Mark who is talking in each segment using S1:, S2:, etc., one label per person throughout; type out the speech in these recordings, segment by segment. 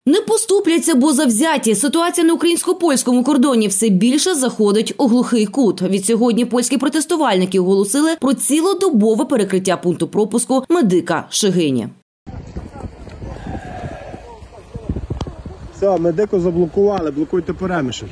S1: Не поступляться, бо завзяті. Ситуація на українсько-польському кордоні все більше заходить у глухий кут. Відсьогодні польські протестувальники оголосили про цілодобове перекриття пункту пропуску Медика Шегині.
S2: Все, Медику заблокували, блокуйте Перемишль.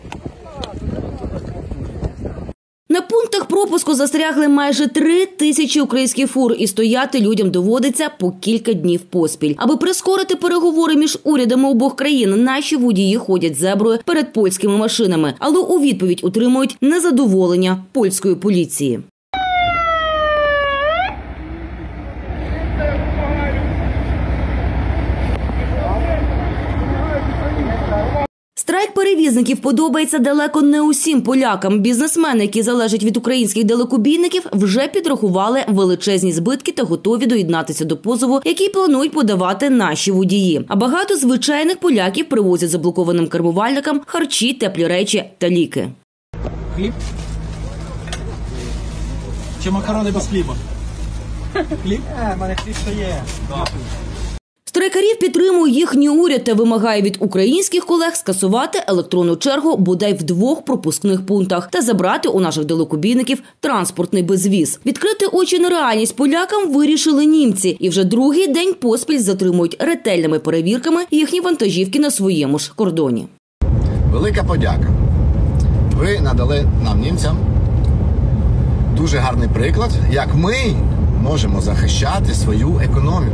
S1: На пунктах пропуску застрягли майже 3000 українських фур і стояти людям доводиться по кілька днів поспіль. Аби прискорити переговори між урядами обох країн, наші водії ходять зеброю перед польськими машинами, але у відповідь отримують незадоволення польської поліції. Страйк перевізників подобається далеко не усім полякам. Бізнесмени, які залежать від українських далекобійників, вже підрахували величезні збитки та готові доєднатися до позову, який планують подавати наші водії. А багато звичайних поляків привозять заблокованим кермувальникам харчі, теплі речі та ліки.
S3: Хліб? Чи макарони без хліба? Хліб? В мене хліб ще є.
S1: Страйкарів підтримує їхній уряд та вимагає від українських колег скасувати електронну чергу бодай в 2 пропускних пунктах та забрати у наших далекобійників транспортний безвіз. Відкрити очі на реальність полякам вирішили німці і вже другий день поспіль затримують ретельними перевірками їхні вантажівки на своєму ж кордоні.
S4: Велика подяка. Ви надали нам, німцям, дуже гарний приклад, як ми можемо захищати свою економіку.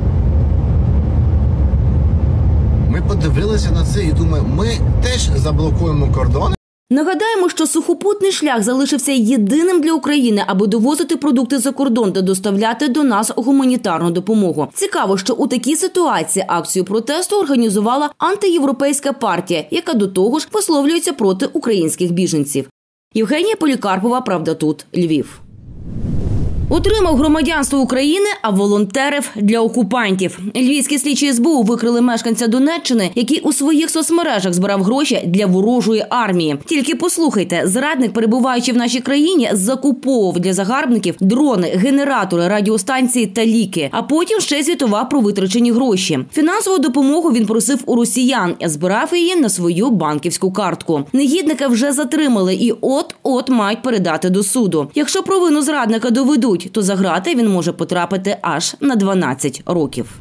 S4: Ми подивилися на це і думаємо, ми теж заблокуємо кордони.
S1: Нагадаємо, що сухопутний шлях залишився єдиним для України, аби довозити продукти за кордон та доставляти до нас гуманітарну допомогу. Цікаво, що у такій ситуації акцію протесту організувала антиєвропейська партія, яка до того ж висловлюється проти українських біженців. Євгенія Полікарпова, «Правда тут», Львів. Отримав громадянство України, а волонтерив для окупантів. Львівські слідчі СБУ викрили мешканця Донеччини, який у своїх соцмережах збирав гроші для ворожої армії. Тільки послухайте, зрадник, перебуваючи в нашій країні, закуповував для загарбників дрони, генератори, радіостанції та ліки, а потім ще звітував про витрачені гроші. Фінансову допомогу він просив у росіян, збирав її на свою банківську картку. Негідника вже затримали і от-от мають передати до суду. Якщо провину зрадника доведуть, то за грати він може потрапити аж на 12 років.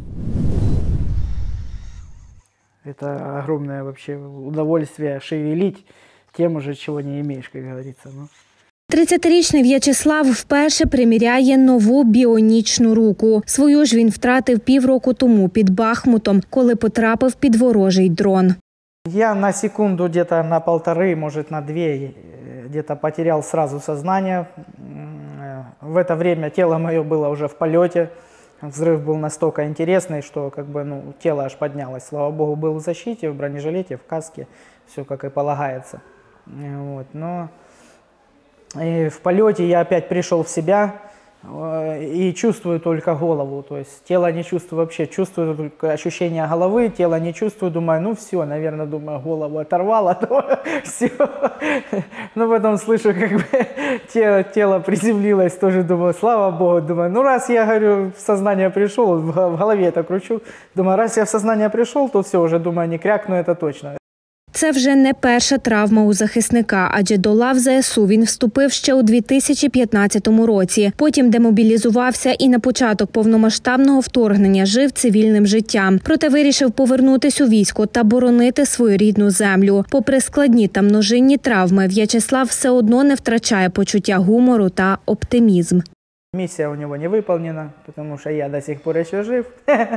S5: Это огромное вообще удовольствие шевелить тем уже, чего не имеешь, как говорится.
S6: 30-річний В'ячеслав вперше приміряє нову біонічну руку. Свою ж він втратив півроку тому під Бахмутом, коли потрапив під ворожий дрон.
S5: Я на секунду, где-то на 1,5, может на 2, где-то потерял сразу сознание. В это время тело мое было уже в полете. Взрыв был настолько интересный, что тело аж поднялось. Слава богу, был в защите, в бронежилете, в каске. Все как и полагается. Вот. Но и в полете я опять пришел в себя и чувствую только голову. То есть тело не чувствую вообще. Чувствую только ощущение головы, тело не чувствую. Думаю, ну все, наверное, голову оторвало. Все. Но потом слышу, тело приземлилось. Тоже думаю, слава богу. Думаю, ну раз я, говорю, в сознание пришел, в голове это кручу. Думаю, раз я в сознание пришел, то все, уже думаю, не крякну, это точно.
S6: Це вже не перша травма у захисника, адже до лав ЗСУ він вступив ще у 2015 році. Потім демобілізувався і на початок повномасштабного вторгнення жив цивільним життям. Проте вирішив повернутись у військо та боронити свою рідну землю. Попри складні та множинні травми, В'ячеслав все одно не втрачає почуття гумору та оптимізм.
S5: Миссия у него не выполнена, потому что я до сих пор еще жив.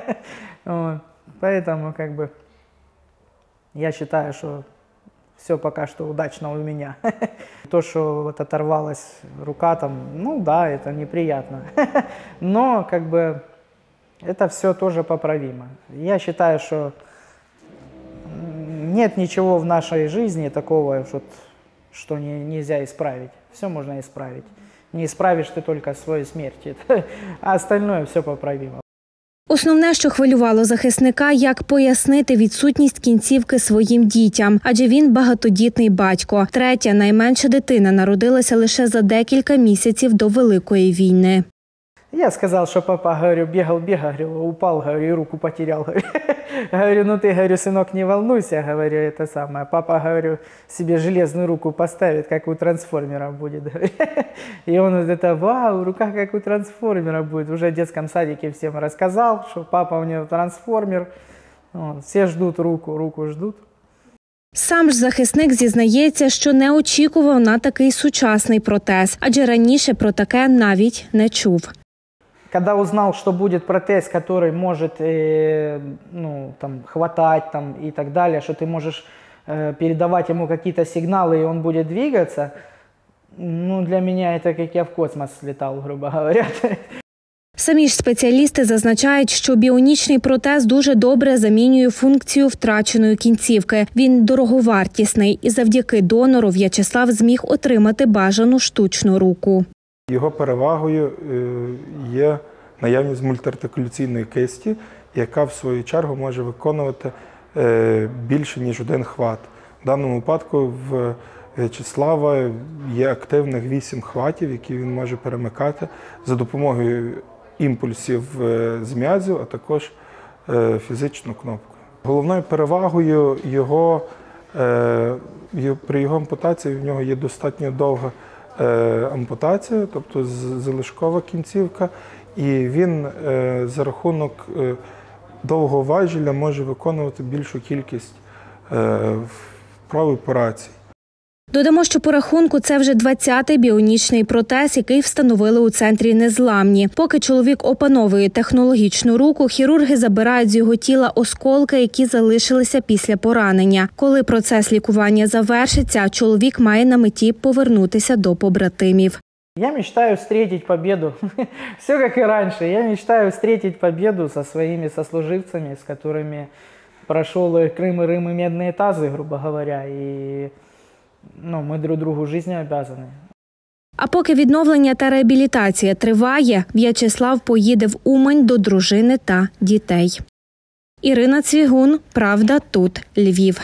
S5: Поэтому я считаю, что все пока что удачно у меня. То, что вот оторвалась рука, ну да, это неприятно. Но это все тоже поправимо. Я считаю, что нет ничего в нашей жизни такого, что нельзя исправить. Все можно исправить. Не исправишь ты только свою смерть, а остальное все поправимо.
S6: Основне, що хвилювало захисника, як пояснити відсутність кінцівки своїм дітям, адже він багатодітний батько. Третя, найменша дитина, народилася лише за декілька місяців до Великої війни.
S5: Я сказал, что папа, говорю, бегал, говорю, упал, говорю, и руку потерял. Говорю, ну ты, говорю, сынок, не волнуйся, говорю, это самое. Папа, говорю, себе железную руку поставит, как у трансформера будет. И он вот это, вау, рука как у трансформера будет. Уже в детском садике всем рассказал, что папа у него трансформер. Все ждут руку ждут.
S6: Сам ж захисник зізнається, що не очікував на такий сучасний протез, адже раніше про таке навіть не чув.
S5: Когда узнал, что будет протез, который может хватать и так далее, что ты можешь передавать ему какие-то сигналы, и он будет двигаться, для меня это как я в космос слетал, грубо говоря.
S6: Самі ж спеціалісти зазначають, що біонічний протез дуже добре замінює функцію втраченої кінцівки. Він дороговартісний і завдяки донору В'ячеслав зміг отримати бажану штучну руку.
S7: Його перевагою є наявність мультиартикуляційної кисті, яка в свою чергу може виконувати більше, ніж один хват. В даному випадку в В'ячеслава є активних 8 хватів, які він може перемикати за допомогою імпульсів з м'язів, а також фізичну кнопку. Головною перевагою при його ампутації в нього є достатньо довга ампутація, тобто залишкова кінцівка, і він за рахунок довгого важеля може виконувати більшу кількість вправ і операцій.
S6: Додамо, що по рахунку це вже 20-й біонічний протез, який встановили у центрі Незламні. Поки чоловік опановує технологічну руку, хірурги забирають з його тіла осколки, які залишилися після поранення. Коли процес лікування завершиться, чоловік має на меті повернутися до побратимів.
S5: Я мечтаю встретить победу. Все как и раньше. Я мечтаю встретить победу со своими сослуживцами, с которыми прошел Крым и Рим и медные тазы, грубо говоря. И мы друг другу жизнью обязаны.
S6: А поки відновлення та реабілітація триває, В'ячеслав поїде в Умань до дружини та дітей. Ірина Цвігун, Правда, тут Львів.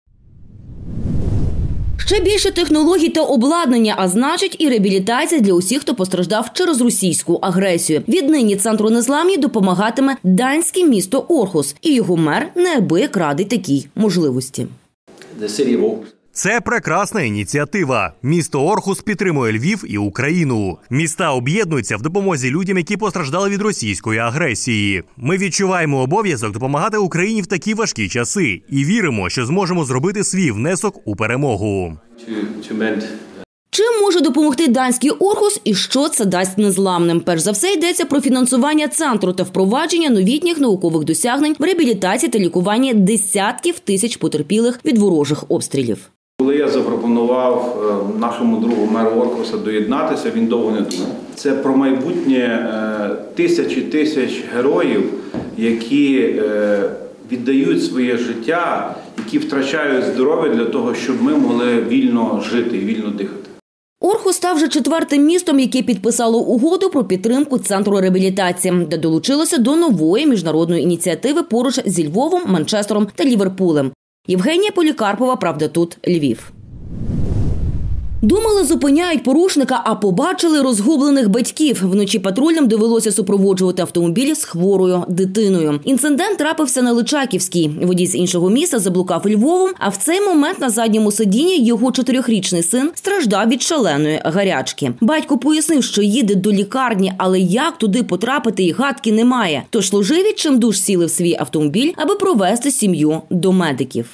S1: Ще більше технологій та обладнання, а значить і реабілітація для усіх, хто постраждав через російську агресію. Віднині центру Незламні допомагатиме данське місто Орхус, і його мер неабияк радий такій можливості.
S8: Це прекрасна ініціатива. Місто Орхус підтримує Львів і Україну. Міста об'єднуються в допомозі людям, які постраждали від російської агресії. Ми відчуваємо обов'язок допомагати Україні в такі важкі часи і віримо, що зможемо зробити свій внесок у перемогу.
S1: Чим може допомогти данський Орхус і що це дасть Незламним? Перш за все йдеться про фінансування центру та впровадження новітніх наукових досягнень в реабілітації та лікуванні десятків тисяч потерпілих від ворожих обстрілів.
S9: Коли я запропонував нашому другу меру Орхуса доєднатися, він довго не думав. Це про майбутнє тисяч героїв, які віддають своє життя, які втрачають здоров'я для того, щоб ми могли вільно жити і вільно дихати.
S1: Орхус став вже 4-тим містом, яке підписало угоду про підтримку центру реабілітації, де долучилося до нової міжнародної ініціативи поруч зі Львовом, Манчестером та Ліверпулем. Євгенія Полікарпова, Правда, тут Львів. Думали, зупиняють порушника, а побачили розгублених батьків. Вночі патрульним довелося супроводжувати автомобіль з хворою дитиною. Інцидент трапився на Личаківській. Водій з іншого міста заблукав Львовом, а в цей момент на задньому сидінні його 4-річний син страждав від шаленої гарячки. Батько пояснив, що їде до лікарні, але як туди потрапити і гадки немає. Тож служиві чимдуж сіли в свій автомобіль, аби провести сім'ю до медиків.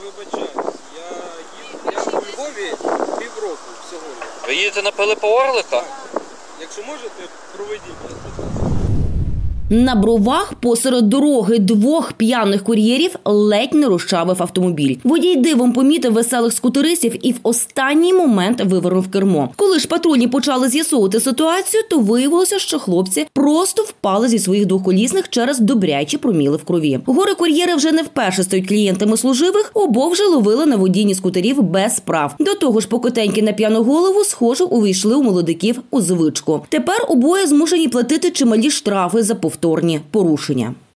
S10: Ви їдете на Пилипа Орлика?
S3: Якщо можете, проведіть.
S1: На Бровах посеред дороги 2 п'яних кур'єрів ледь не розчавив автомобіль. Водій дивом помітив веселих скутеристів і в останній момент вивернув кермо. Коли ж патрульні почали з'ясовувати ситуацію, то виявилося, що хлопці просто впали зі своїх двохколісних через добрячі проміли в крові. Горе-кур'єри вже не вперше стають клієнтами служивих, обох вже ловили на водінні скутерів без прав. До того ж, покотеньки на п'яну голову, схоже, увійшли у молодиків у звичку. Тепер обоє змушені платити чималі штрафи за повторні порушення.